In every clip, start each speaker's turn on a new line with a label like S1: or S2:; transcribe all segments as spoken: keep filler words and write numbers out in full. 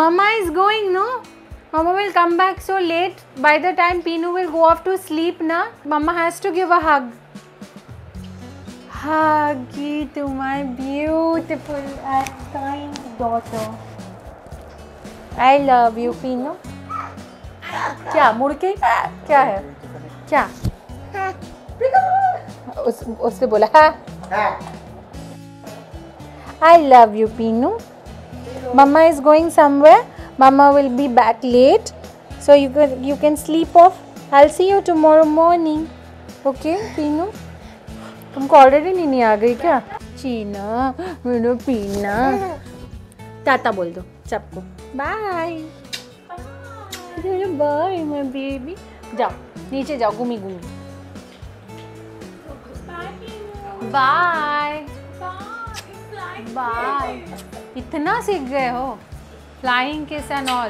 S1: Mama is going, no? Mama will come back so late. By the time Pinu will go off to sleep, na? Mama has to give a hug. Huggy to my beautiful and kind daughter. I love you, Pinu. क्या मुड़ के क्या है क्या उस उसने बोला हाँ I love you, Pinu. Mama is going somewhere. Mama will be back late, so you can you can sleep off. I'll see you tomorrow morning. Okay, Pinu? तुमको ऑलरेडी नींद आ गई क्या? चीना, मेरा पीना. टाटा बोल दो सबको. बाय. Bye my baby. जाओ नीचे जाओ घूमी घूमी. बाय. बाय. इतना सीख गए हो flying kiss and all.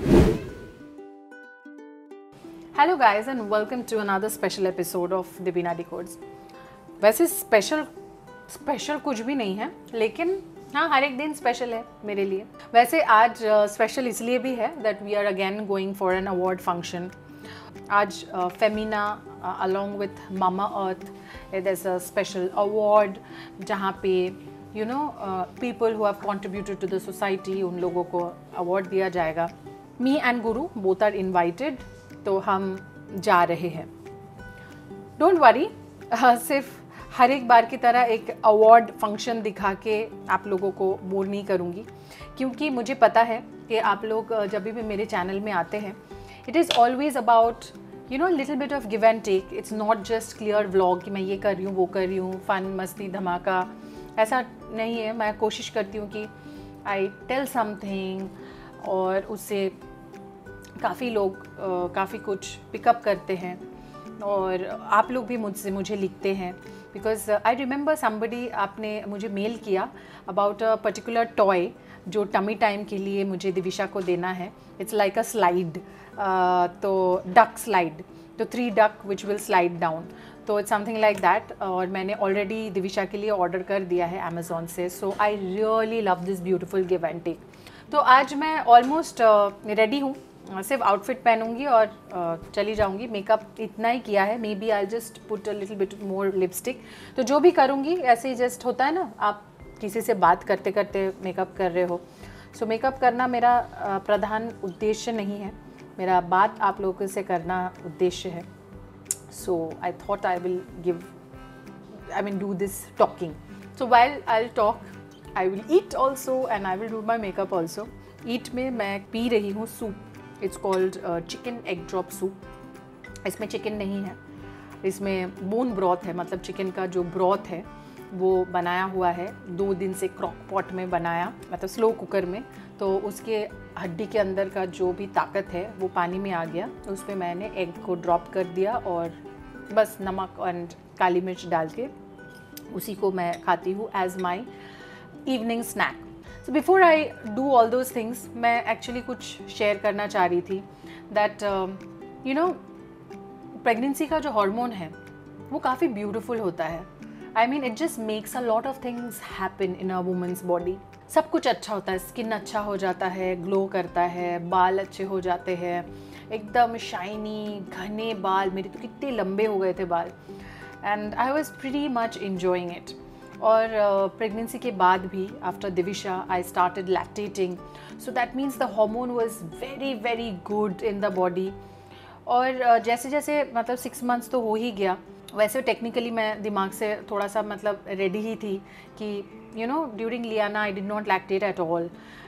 S1: Hello guys and welcome to another special episode of Debina decodes. वैसे स्पेशल स्पेशल कुछ भी नहीं है, लेकिन हाँ हर एक दिन स्पेशल है मेरे लिए. वैसे आज स्पेशल uh, इसलिए भी है that we are again going for an award function. आज Femina along with Mamaearth there is a special award जहाँ पे you know people who have contributed to the society, उन लोगों को अवार्ड दिया जाएगा. Me and Guru both are invited, तो हम जा रहे हैं. डोंट वरी, सिर्फ हर एक बार की तरह एक अवार्ड फंक्शन दिखा के आप लोगों को बोर नहीं करूँगी, क्योंकि मुझे पता है कि आप लोग जब भी मेरे चैनल में आते हैं, it is always about you know little bit of give and take. It's not just clear vlog कि मैं ये कर रही हूँ वो कर रही हूँ, फन मस्ती धमाका, ऐसा नहीं है. मैं कोशिश करती हूँ कि आई टेल समथिंग और उससे काफ़ी लोग काफ़ी कुछ पिकअप करते हैं, और आप लोग भी मुझसे मुझे लिखते हैं. बिकॉज आई रिमेंबर समबडी, आपने मुझे मेल किया अबाउट अ पर्टिकुलर टॉय जो टमी टाइम के लिए मुझे दिविशा को देना है. इट्स लाइक अ स्लाइड, तो डक स्लाइड, तो three duck which will slide down, तो इट्स समथिंग लाइक दैट. और मैंने ऑलरेडी दिविशा के लिए ऑर्डर कर दिया है अमेज़ॉन से. So I really love this beautiful give and take. तो आज मैं ऑलमोस्ट रेडी हूँ, सिर्फ आउटफिट पहनूंगी और uh, चली जाऊंगी. मेकअप इतना ही किया है, maybe I just put a little bit more lipstick. तो जो भी करूंगी ऐसे ही जस्ट होता है ना, आप किसी से बात करते करते मेकअप कर रहे हो. सो so, मेकअप करना मेरा uh, प्रधान उद्देश्य नहीं है, मेरा बात आप लोगों से करना उद्देश्य है. So I thought I will give I mean do this talking. So while I will talk, I will eat also and I will do my makeup also. Eat में मैं पी रही हूँ soup. It's called chicken egg drop soup. इसमें chicken नहीं है, इसमें bone broth है, मतलब चिकन का जो ब्रॉथ है वो बनाया हुआ है. दो दिन से क्रॉक पॉट में बनाया, मतलब स्लो कुकर में. तो उसके हड्डी के अंदर का जो भी ताकत है वो पानी में आ गया. तो उस पर मैंने एग को ड्रॉप कर दिया और बस नमक एंड काली मिर्च डाल के उसी को मैं खाती हूँ as my evening snack. So before I do all those things, मैं एक्चुअली कुछ शेयर करना चाह रही थी दैट यू नो प्रेगनेंसी का जो हार्मोन है वो काफ़ी ब्यूटीफुल होता है. I mean it just makes a lot of things happen in a women's body. सब कुछ अच्छा होता है, स्किन अच्छा हो जाता है, ग्लो करता है, बाल अच्छे हो जाते हैं, एकदम शाइनी घने बाल. मेरे तो कितने लंबे हो गए थे बाल, and I was pretty much enjoying it. और प्रेगनेंसी uh, के बाद भी after Divisha I started lactating, so that means the hormone was very very good in the body. और uh, जैसे जैसे मतलब सिक्स मंथ्स तो हो ही गया. वैसे टेक्निकली मैं दिमाग से थोड़ा सा मतलब रेडी ही थी कि you know during Liana I did not lactate at all,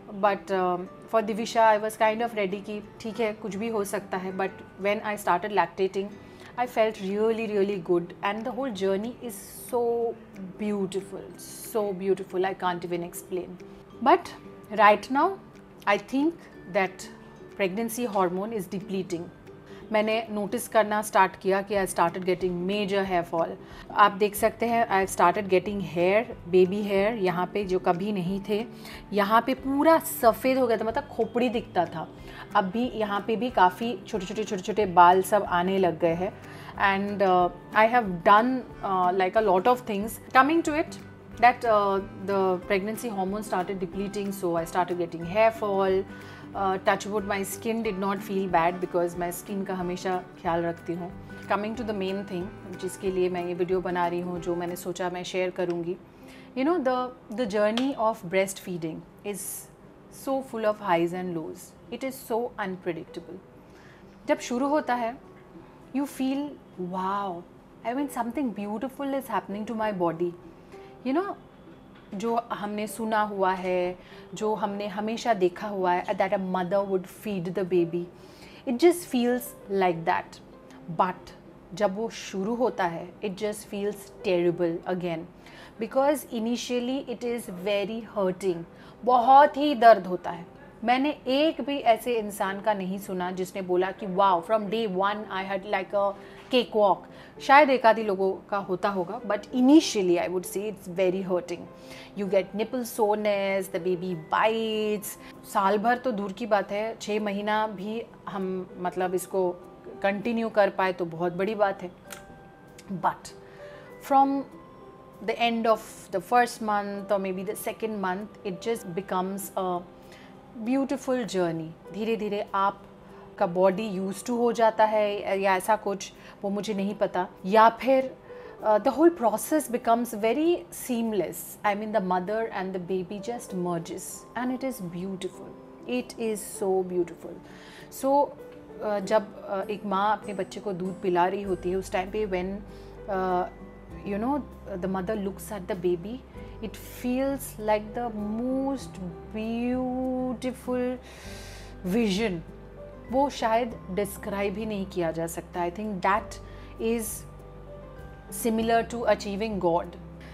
S1: but for Divisha I was kind of ready कि ठीक है कुछ भी हो सकता है. But when I started lactating I felt really really good, and the whole journey is so beautiful, so beautiful, I can't even explain. But right now I think that pregnancy hormone is depleting. मैंने notice करना start किया कि I started getting major hair fall. आप देख सकते हैं I started getting hair, baby hair यहाँ पे जो कभी नहीं थे. यहाँ पे पूरा सफ़ेद हो गया था, मतलब खोपड़ी दिखता था. अब भी यहाँ पे भी काफ़ी छोटे छोटे छोटे छोटे बाल सब आने लग गए हैं. And I have done like a lot of things. Coming to it, that uh, the pregnancy hormone started depleting, so I started getting hair fall, touch wood my skin did not feel bad because मैं skin का हमेशा ख्याल रखती हूँ. Coming to the main thing जिसके लिए मैं ये वीडियो बना रही हूँ, जो मैंने सोचा मैं शेयर करूँगी. You know the the journey of breastfeeding is so full of highs and lows. It is so unpredictable. जब शुरू होता है you feel wow, I mean something beautiful is happening to my body. You know जो हमने सुना हुआ है, जो हमने हमेशा देखा हुआ है, that a mother would feed the baby, it just feels like that. But जब वो शुरू होता है it just feels terrible again, because initially it is very hurting. बहुत ही दर्द होता है. मैंने एक भी ऐसे इंसान का नहीं सुना जिसने बोला कि wow from day one I had like a cakewalk. शायद एक आधी लोगों का होता होगा, but initially I would say it's very hurting. You get nipple soreness, the baby bites. साल भर तो दूर की बात है, छः महीना भी हम मतलब इसको कंटिन्यू कर पाए तो बहुत बड़ी बात है. But from the end of the first month or maybe the second month, it just becomes a beautiful journey. धीरे धीरे आप का बॉडी यूज टू हो जाता है या ऐसा कुछ, वो मुझे नहीं पता. या फिर the whole process becomes very seamless. I mean the mother and the baby just merges and it is beautiful. It is so beautiful. So uh, जब uh, एक माँ अपने बच्चे को दूध पिला रही होती है उस टाइम पे when uh, you know the mother looks at the baby, it feels like the most beautiful vision. वो शायद डिस्क्राइब ही नहीं किया जा सकता. I think that is similar to achieving God.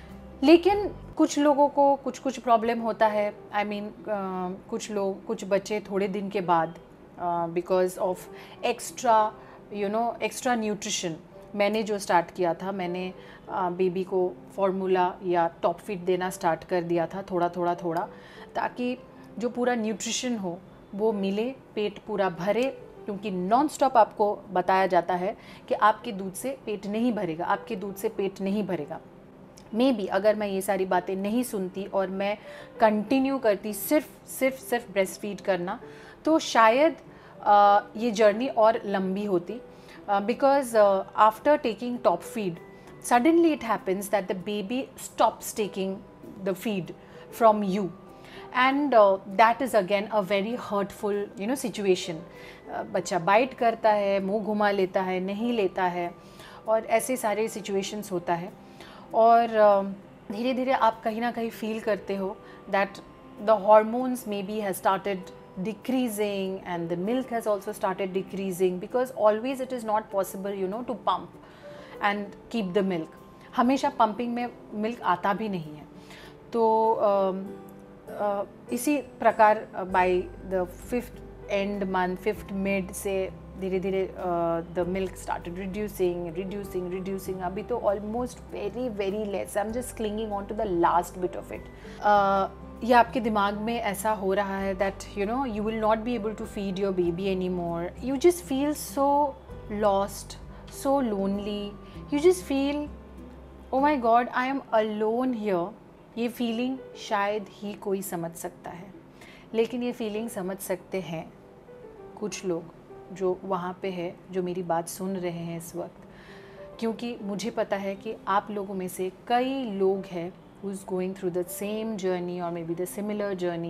S1: लेकिन कुछ लोगों को कुछ कुछ प्रॉब्लम होता है. I I mean mean, uh, कुछ लोग कुछ बच्चे थोड़े दिन के बाद because of extra you know extra nutrition. मैंने जो स्टार्ट किया था, मैंने बेबी uh, को फार्मूला या टॉप फीड देना स्टार्ट कर दिया था थोड़ा थोड़ा थोड़ा, ताकि जो पूरा न्यूट्रिशन हो वो मिले, पेट पूरा भरे. क्योंकि नॉन स्टॉप आपको बताया जाता है कि आपके दूध से पेट नहीं भरेगा, आपके दूध से पेट नहीं भरेगा. मे बी अगर मैं ये सारी बातें नहीं सुनती और मैं कंटिन्यू करती सिर्फ सिर्फ सिर्फ ब्रेस्ट फीड करना, तो शायद uh, ये जर्नी और लंबी होती. Uh, because uh, after taking top feed, suddenly it happens that the baby stops taking the feed from you, and uh, that is again a very hurtful you know situation. uh, बच्चा bite करता है, मुंह घुमा लेता है, नहीं लेता है, और ऐसे सारे situations होता है. और uh, धीरे धीरे आप कहीं ना कहीं feel करते हो that the hormones maybe has started decreasing and the milk has also started decreasing, because always it is not possible you know to pump and keep the milk. हमेशा pumping में milk आता भी नहीं है. तो uh, uh, इसी प्रकार by the fifth end month, fifth mid से धीरे धीरे the milk started reducing reducing reducing. अभी तो almost very very less. I'm just clinging on to the last bit of it. uh, या आपके दिमाग में ऐसा हो रहा है that you know you will not be able to feed your baby anymore. You just feel so lost, so lonely. You just feel oh my God I am alone here. ये feeling शायद ही कोई समझ सकता है, लेकिन ये feeling समझ सकते हैं कुछ लोग जो वहाँ पे है, जो मेरी बात सुन रहे हैं इस वक्त. क्योंकि मुझे पता है कि आप लोगों में से कई लोग हैं who's going through the same journey or maybe the similar journey,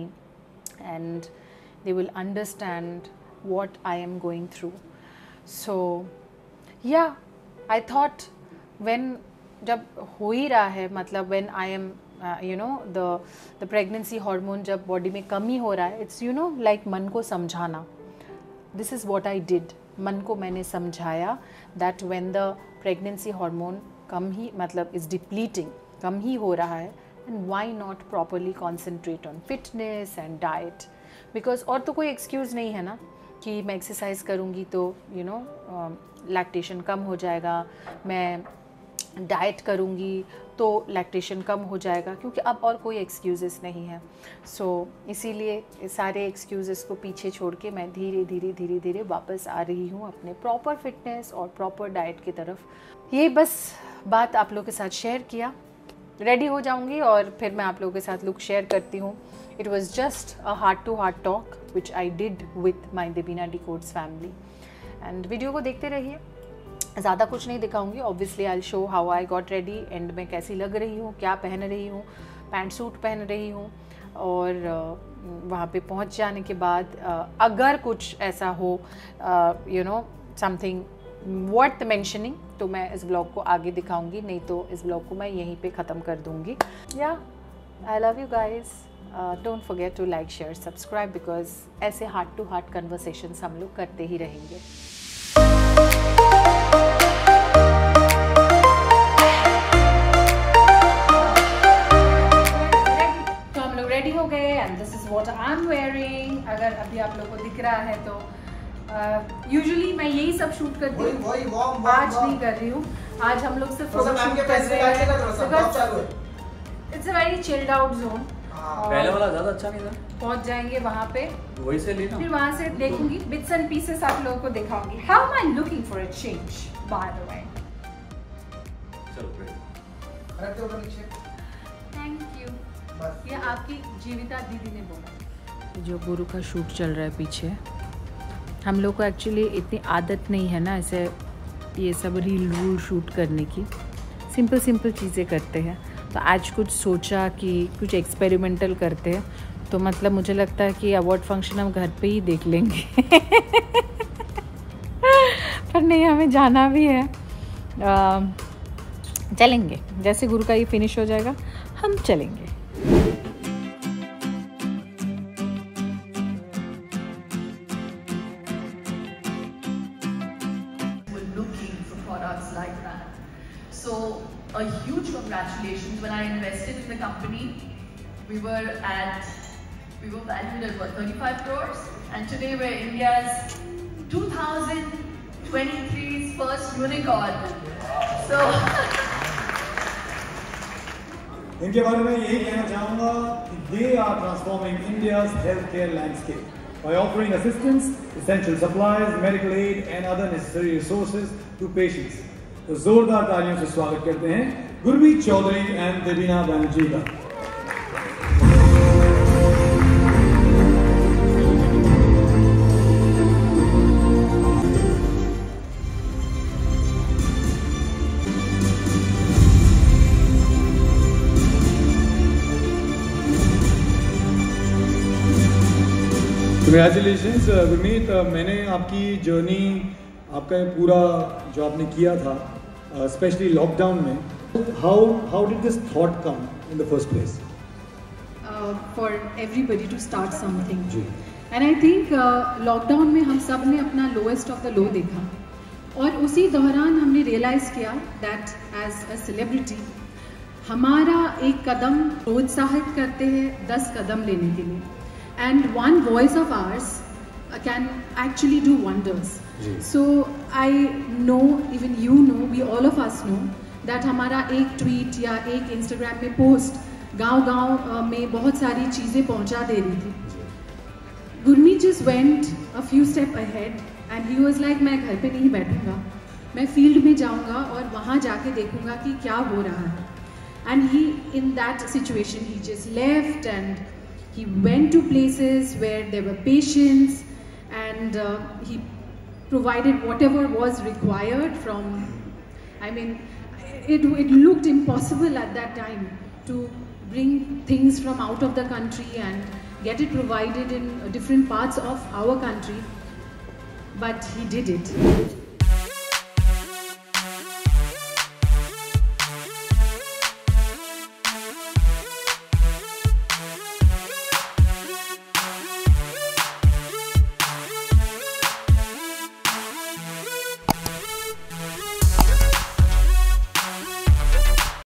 S1: and they will understand what I am going through. So yeah, I thought when जब हो ही रहा है, मतलब when I am uh, you know the the pregnancy hormone जब body में कमी हो रहा है, it's you know like मन को समझाना. This is what I did. मन को मैंने समझाया that when the pregnancy hormone कम ही मतलब is depleting, कम ही हो रहा है, and why not properly concentrate on fitness and diet, because और तो कोई excuse नहीं है ना कि मैं exercise करूँगी तो you know lactation कम हो जाएगा, मैं डाइट करूँगी तो लैक्टेशन कम हो जाएगा, क्योंकि अब और कोई एक्सक्यूज़ेस नहीं है. सो so, इसीलिए सारे एक्सक्यूज़ेस को पीछे छोड़ के मैं धीरे धीरे धीरे धीरे वापस आ रही हूँ अपने प्रॉपर फिटनेस और प्रॉपर डाइट की तरफ. ये बस बात आप लोगों के साथ शेयर किया. रेडी हो जाऊंगी और फिर मैं आप लोगों के साथ लुक शेयर करती हूँ. It was just a heart to heart talk which I did with my Debina decodes family. And video को देखते रहिए. ज़्यादा कुछ नहीं दिखाऊंगी. Obviously I show how I got ready, and मैं कैसी लग रही हूँ, क्या पहन रही हूँ, पैंट सूट पहन रही हूँ, और uh, वहाँ पे पहुँच जाने के बाद uh, अगर कुछ ऐसा हो you know something worth mentioning तो मैं इस ब्लॉग को आगे दिखाऊंगी, नहीं तो इस ब्लॉग को मैं यहीं पे ख़त्म कर दूँगी. या I love you guys. Don't forget to like share subscribe, because ऐसे हार्ट टू हार्ट कन्वर्सेशंस हम लोग करते ही रहेंगे. तो हम लोग रेडी हो गए and this is what I am wearing. अगर अभी आप लोगों को दिख रहा है तो यूजुअली uh, मैं यही सब शूट करती हूँ, आज नहीं कर रही हूँ. आज हम लोग सिर्फ फोटो शूट कर रहे हैं. It's a very chilled out zone.
S2: पहले वाला ज्यादा अच्छा नहीं था.
S1: पहुंच जाएंगे वहाँ पे,
S2: वही से लेना,
S1: फिर वहाँ से देखूंगी बिट्स एंड पीसेस, आप लोगों को दिखाऊंगी. How am I looking for a change by the way.
S2: चलो
S1: थैंक यू. ये आपकी जीविता दीदी ने बोला. जो गुरु का शूट चल रहा है पीछे, हम लोग को एक्चुअली इतनी आदत नहीं है ना ऐसे ये सब रील रूल शूट करने की. सिंपल सिंपल चीज़ें करते हैं. तो आज कुछ सोचा कि कुछ एक्सपेरिमेंटल करते हैं. तो मतलब मुझे लगता है कि अवार्ड फंक्शन हम घर पे ही देख लेंगे. पर नहीं, हमें जाना भी है. आ, चलेंगे जैसे गुरु का ये फिनिश हो जाएगा हम चलेंगे.
S3: So a huge congratulations. When I invested in the company, we were at we were valued at what, thirty-five crores, and today we're India's two thousand twenty-three's first unicorn. So
S4: इनके बारे में यही कहना चाहूँगा कि they are transforming India's healthcare landscape by offering assistance, essential supplies, medical aid, and other necessary resources to patients. तो जोरदार तालियों से स्वागत करते हैं गुरमीत चौधरी एंड देबीना बनर्जी का. कंग्रेचुलेशंस गुरमीत. मैंने आपकी जर्नी, आपका ये पूरा जो आपने किया था स्पेशली uh, लॉकडाउन में, how how did this thought come in the first place?
S5: For everybody to start something. And I think lockdown में हम सब ने अपना लोएस्ट ऑफ द लो देखा, और उसी दौरान हमने रियलाइज़ किया दैट एज अ सेलिब्रिटी हमारा एक कदम प्रोत्साहित करते हैं दस कदम लेने के लिए. And one voice of ours can actually do wonders. So I know, even you know, we all of us know that हमारा एक ट्वीट या एक इंस्टाग्राम में पोस्ट गांव-गांव में बहुत सारी चीज़ें पहुंचा दे रही थी. Gurmeet just went a few step ahead and he was like, मैं घर पे नहीं बैठूंगा, मैं फील्ड में जाऊंगा और वहाँ जाके देखूंगा कि क्या हो रहा है. And he, in that situation, he just left and he went to places where there were patients. And uh, he provided whatever was required from, I mean, it, it looked impossible at that time to bring things from out of the country and get it provided in different parts of our country, but he did it.